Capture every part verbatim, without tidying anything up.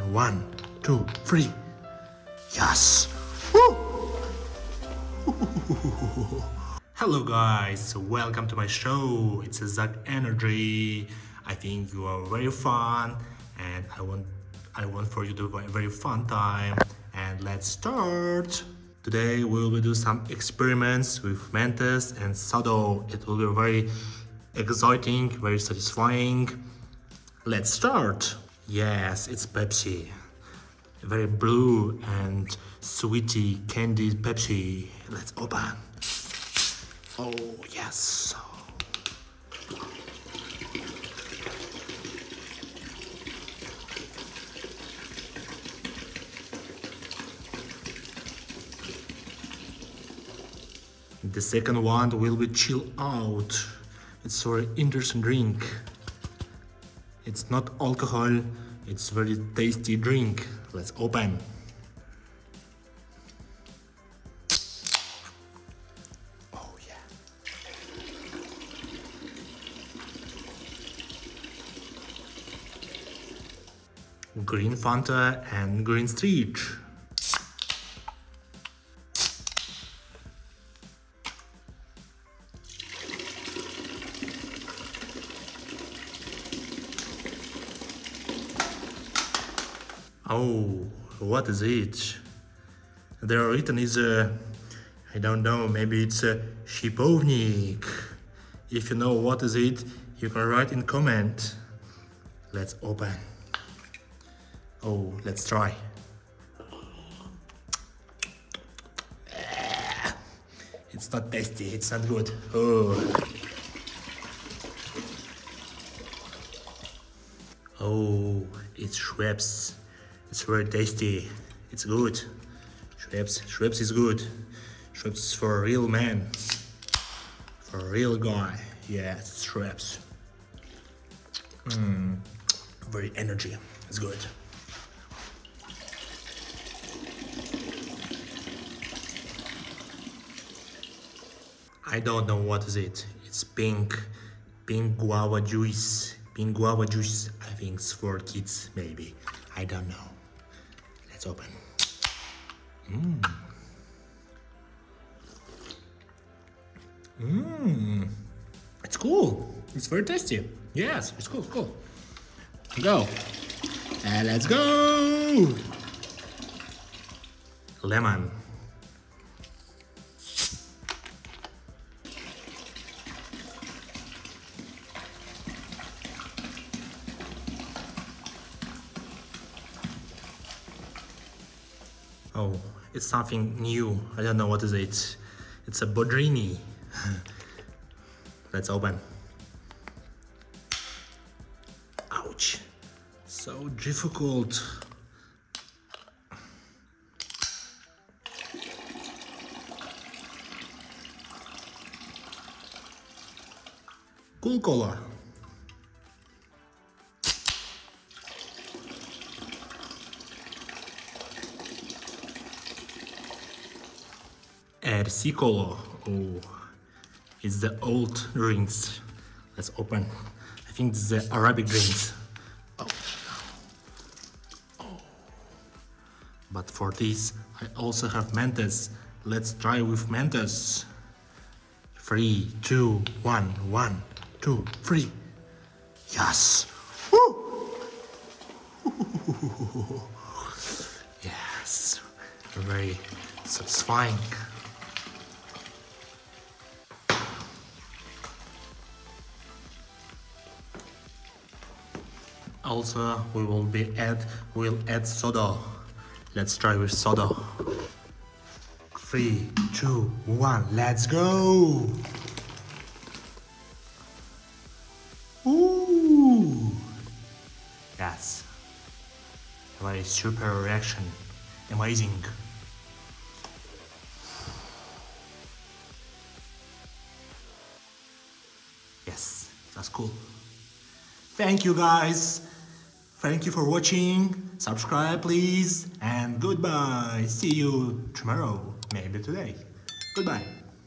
one, two, three. Yes! Woo! Hello guys, welcome to my show. It's Zach Energy. I think you are very fun and I want I want for you to have a very fun time. And let's start. Today we will do some experiments with Mentos and Sodo. It will be very exciting, very satisfying. Let's start. Yes, it's Pepsi. Very blue and sweety candy Pepsi. Let's open. Oh yes. The second one will be Chill Out. It's a very interesting drink. It's not alcohol, it's very tasty drink. Let's open. Oh yeah. Green Fanta and Green Street. Oh, what is it? There written is a, I don't know, maybe it's a Shipovnik. If you know what is it, you can write in comment. Let's open. Oh, let's try. It's not tasty, it's not good. Oh. Oh, it's Schweppes. It's very tasty. It's good. Schweppes. Schweppes is good. Schweppes is for a real man. For a real guy. Yeah, it's Schweppes. Mm, very energy. It's good. I don't know what is it. It's pink. Pink guava juice. Pink guava juice. I think it's for kids, maybe. I don't know. Let's open. Mmm. Mmm. It's cool. It's very tasty. Yes, it's cool, cool. Go. And let's go. Lemon. Oh, it's something new. I don't know what is it. It's a Bodrini. Let's open. Ouch. So difficult. Cool Cola. Ersicolo. Oh, it's the old drinks. Let's open. I think this is the Arabic drinks. Oh. Oh. But for this, I also have Mentos. Let's try with Mentos. Three, two, one, one, two, three. Yes. Woo. Yes. Very satisfying. Also, we will be add we'll add soda. Let's try with soda. Three, two, one, let's go! Ooh! Yes. Very super reaction. Amazing. Yes, that's cool. Thank you guys. Thank you for watching. Subscribe please and goodbye. See you tomorrow, maybe today. Goodbye.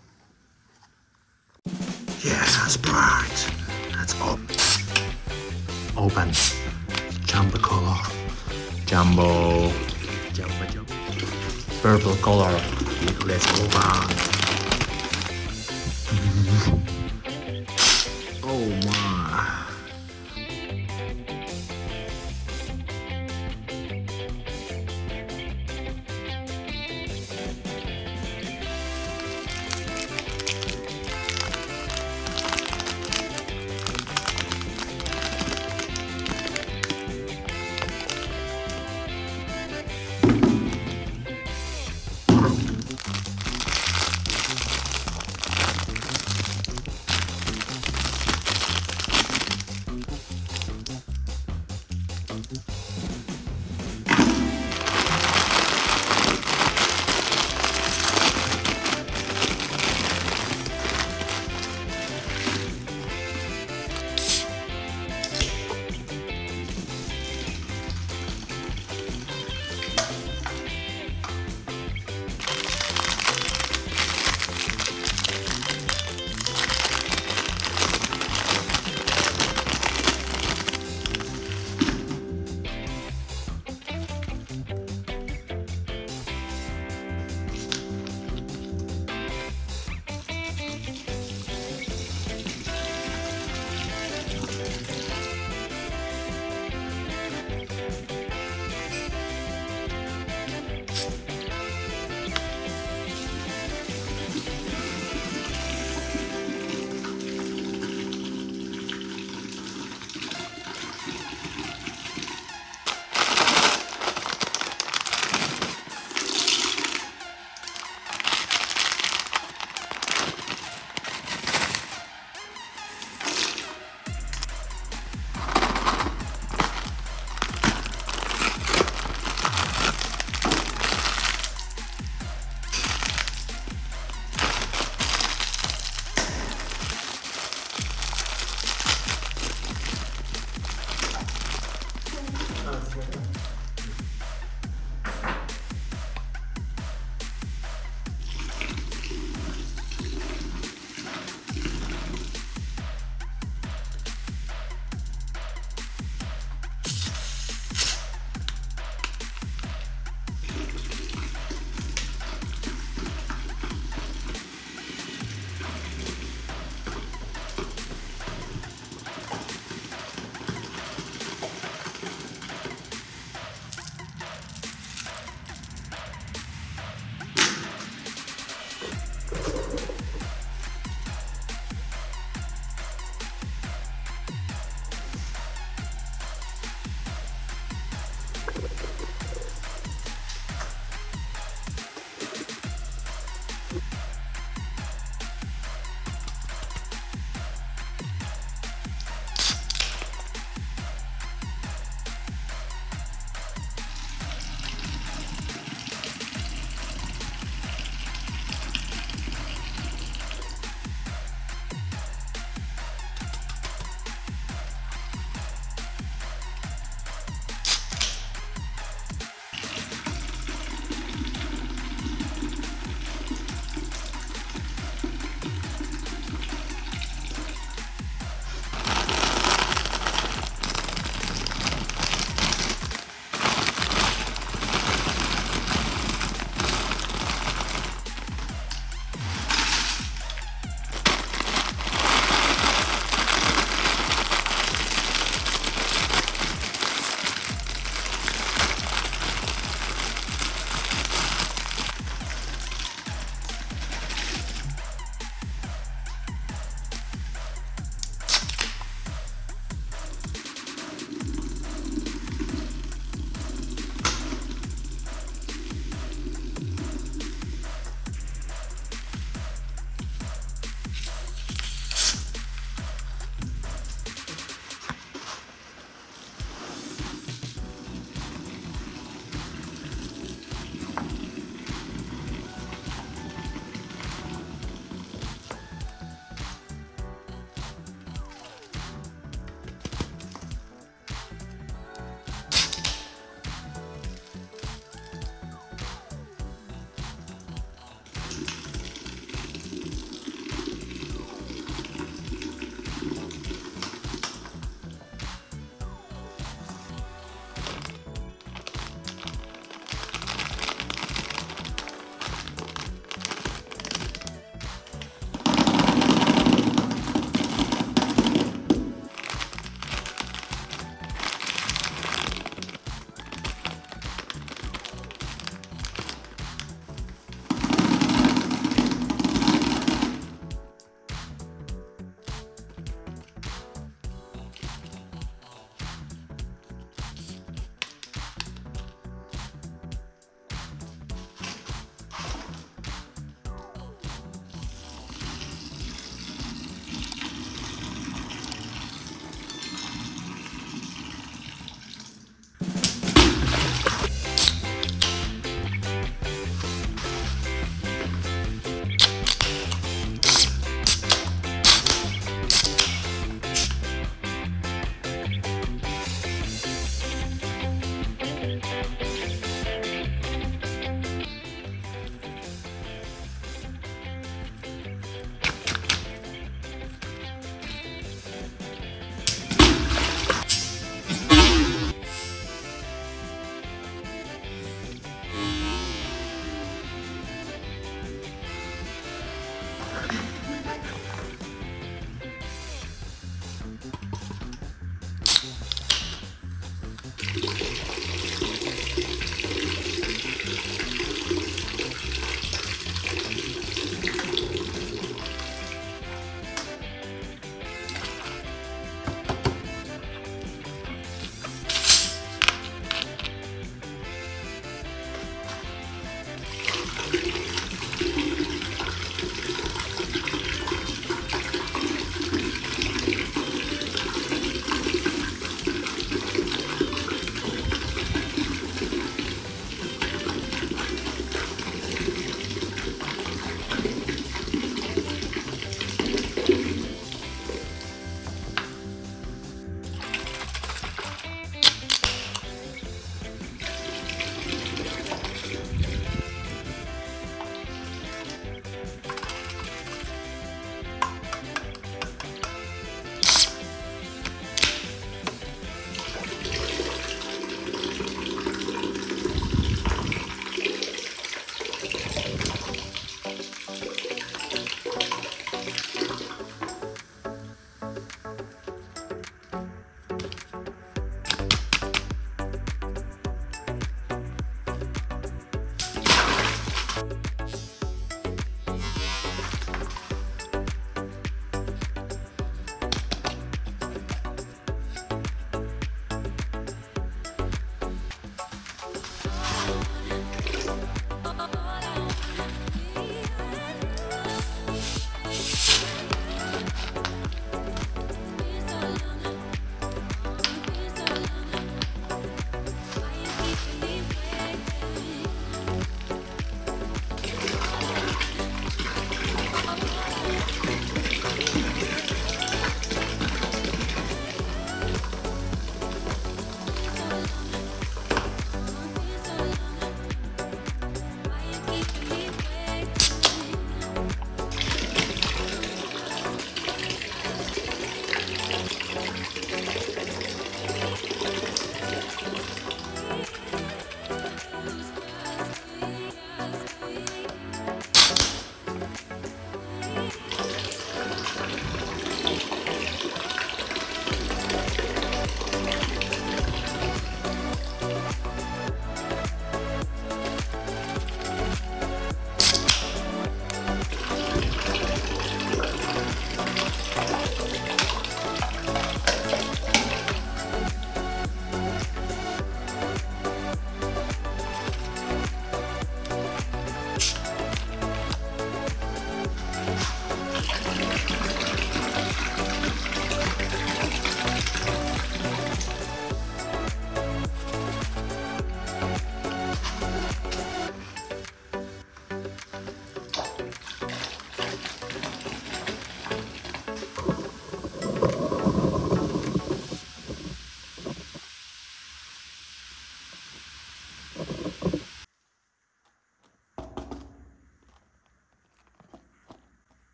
Yes, bright. Let's open. Open. Jump the color. Jumbo. Jumbo, jumbo. Purple color. Let's go back.